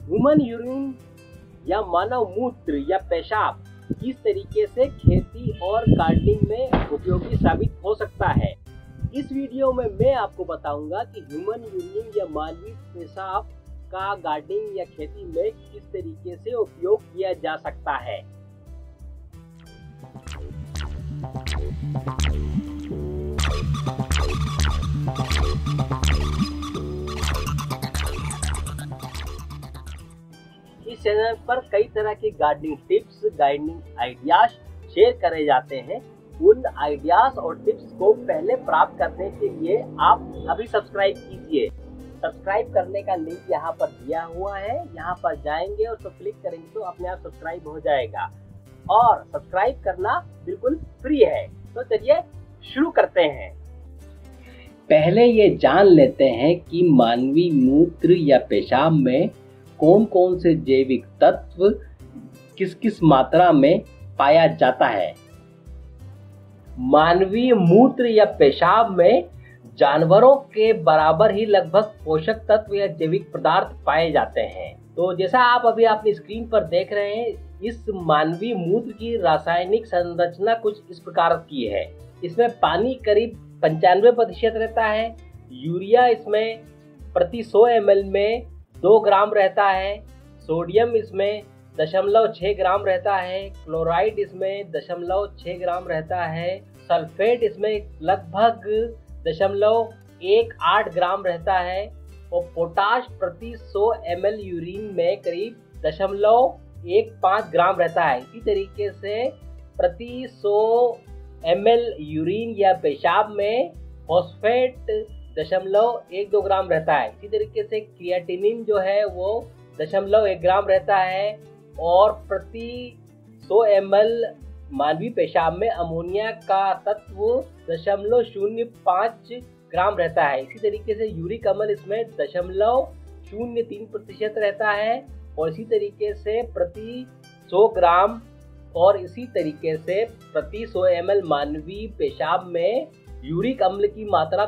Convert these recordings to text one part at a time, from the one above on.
Human urine या मानव मूत्र या पेशाब किस तरीके से खेती और गार्डनिंग में उपयोगी साबित हो सकता है। इस वीडियो में मैं आपको बताऊंगा कि ह्यूमन यूरिन या मानवीय पेशाब का गार्डनिंग या खेती में किस तरीके से उपयोग किया जा सकता है। इस चैनल पर कई तरह के gardening tips, gardening ideas share करे जाते हैं। उन आइडियाज और टिप्स को पहले प्राप्त करने के लिए आप अभी सब्सक्राइब कीजिए। सब्सक्राइब करने का लिंक यहाँ पर दिया हुआ है, यहाँ पर जाएंगे और तो क्लिक करेंगे तो अपने आप सब्सक्राइब हो जाएगा और सब्सक्राइब करना बिल्कुल फ्री है। तो चलिए शुरू करते हैं। पहले ये जान लेते हैं कि मानवीय मूत्र या पेशाब में कौन कौन से जैविक तत्व किस किस मात्रा में पाया जाता है। मानवीय मूत्र या पेशाब में जानवरों के बराबर ही लगभग पोषक तत्व या जैविक पदार्थ पाए जाते हैं। तो जैसा आप अभी अपनी स्क्रीन पर देख रहे हैं, इस मानवीय मूत्र की रासायनिक संरचना कुछ इस प्रकार की है। इसमें पानी करीब 95% रहता है। यूरिया इसमें प्रति 100 ml में 2 ग्राम रहता है। सोडियम इसमें 0.6 ग्राम रहता है। क्लोराइड इसमें 0.6 ग्राम रहता है। सल्फेट इसमें लगभग 0.18 ग्राम रहता है और पोटाश प्रति 100 ml यूरिन में करीब 0.15 ग्राम रहता है। इसी तरीके से प्रति 100 ml यूरिन या पेशाब में फॉस्फेट 0.12 ग्राम रहता है। इसी तरीके से क्रिएटिनिन जो है वो 0.1 ग्राम रहता है और प्रति 100 ml मानवीय पेशाब में अमोनिया का तत्व 0.05 ग्राम रहता है। इसी तरीके से यूरिक अम्ल इसमें 0.03% रहता है और इसी तरीके से प्रति 100 ग्राम और इसी तरीके से प्रति 100 ml मानवीय पेशाब में यूरिक अम्ल की मात्रा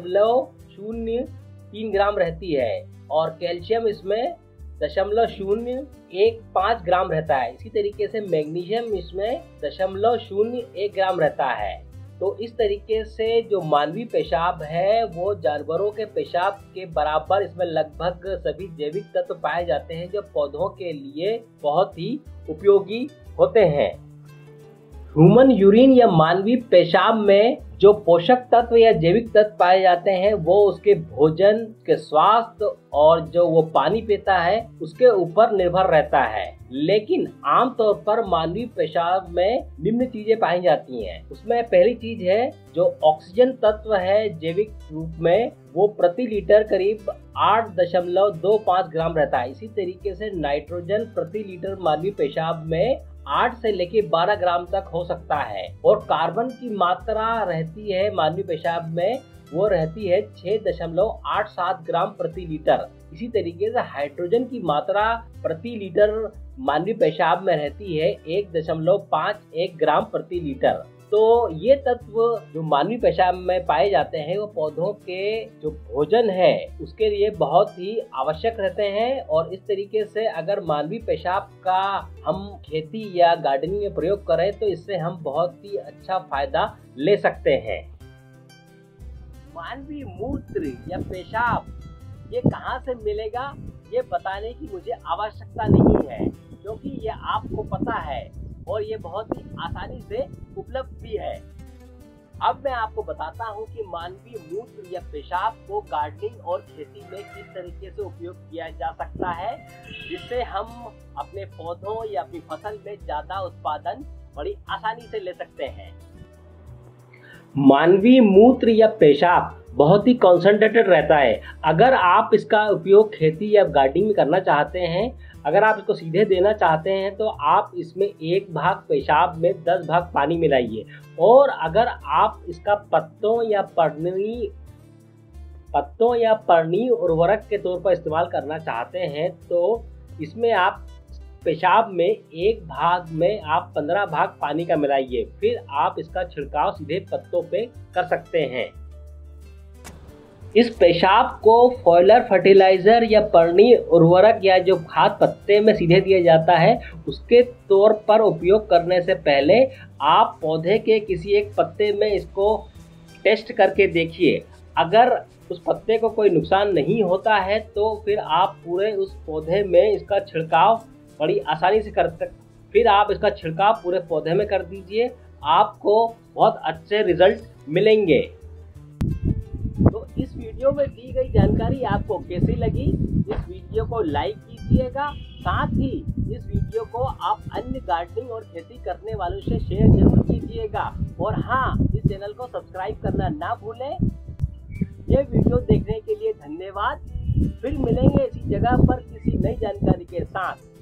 0.03 ग्राम रहती है और कैल्शियम इसमें 0.015 ग्राम रहता है। इसी तरीके से मैग्नीशियम इसमें 0.01 ग्राम रहता है। तो इस तरीके से जो मानवीय पेशाब है वो जानवरों के पेशाब के बराबर इसमें लगभग सभी जैविक तत्व पाए जाते हैं जो पौधों के लिए बहुत ही उपयोगी होते हैं। ह्यूमन यूरिन या मानवीय पेशाब में जो पोषक तत्व या जैविक तत्व पाए जाते हैं वो उसके भोजन के स्वास्थ्य और जो वो पानी पीता है उसके ऊपर निर्भर रहता है। लेकिन आमतौर पर मानवीय पेशाब में निम्न चीजें पाई जाती हैं। उसमें पहली चीज है जो ऑक्सीजन तत्व है जैविक रूप में, वो प्रति लीटर करीब 8.25 ग्राम रहता है। इसी तरीके से नाइट्रोजन प्रति लीटर मानवीय पेशाब में 8 से लेके 12 ग्राम तक हो सकता है और कार्बन की मात्रा रहती है मानवीय पेशाब में, वो रहती है 6.87 ग्राम प्रति लीटर। इसी तरीके से हाइड्रोजन की मात्रा प्रति लीटर मानवीय पेशाब में रहती है 1.51 ग्राम प्रति लीटर। तो ये तत्व जो मानवीय पेशाब में पाए जाते हैं वो पौधों के जो भोजन है उसके लिए बहुत ही आवश्यक रहते हैं और इस तरीके से अगर मानवीय पेशाब का हम खेती या गार्डनिंग में प्रयोग करें तो इससे हम बहुत ही अच्छा फायदा ले सकते हैं। मानवीय मूत्र या पेशाब ये कहाँ से मिलेगा ये बताने की मुझे आवश्यकता नहीं है, क्योंकि ये आपको पता है और ये बहुत ही आसानी से उपलब्ध भी है। अब मैं आपको बताता हूँ कि मानवीय मूत्र या पेशाब को गार्डनिंग और खेती में किस तरीके से उपयोग किया जा सकता है जिससे हम अपने पौधों या अपनी फसल में ज्यादा उत्पादन बड़ी आसानी से ले सकते हैं। मानवीय मूत्र या पेशाब बहुत ही कॉन्सेंट्रेटेड रहता है। अगर आप इसका उपयोग खेती या गार्डनिंग में करना चाहते हैं, अगर आप इसको सीधे देना चाहते हैं तो आप इसमें 1 भाग पेशाब में 10 भाग पानी मिलाइए और अगर आप इसका पत्तों या पर्णी उर्वरक के तौर पर इस्तेमाल करना चाहते हैं तो इसमें आप पेशाब में 1 भाग में आप 15 भाग पानी का मिलाइए, फिर आप इसका छिड़काव सीधे पत्तों पे कर सकते हैं। इस पेशाब को फॉयलर फर्टिलाइज़र या पर्णी उर्वरक या जो खाद पत्ते में सीधे दिया जाता है उसके तौर पर उपयोग करने से पहले आप पौधे के किसी एक पत्ते में इसको टेस्ट करके देखिए। अगर उस पत्ते को कोई नुकसान नहीं होता है तो फिर आप पूरे उस पौधे में इसका छिड़काव बड़ी आसानी से फिर आप इसका छिड़काव पूरे पौधे में कर दीजिए, आपको बहुत अच्छे रिजल्ट मिलेंगे। तो इस वीडियो में दी गई जानकारी आपको कैसी लगी? इस वीडियो को लाइक कीजिएगा, साथ ही इस वीडियो को आप अन्य गार्डनिंग और खेती करने वालों से शेयर जरूर कीजिएगा। और हाँ, इस चैनल को सब्सक्राइब करना ना भूलें। ये वीडियो देखने के लिए धन्यवाद। फिर मिलेंगे इसी जगह पर किसी नई जानकारी के साथ।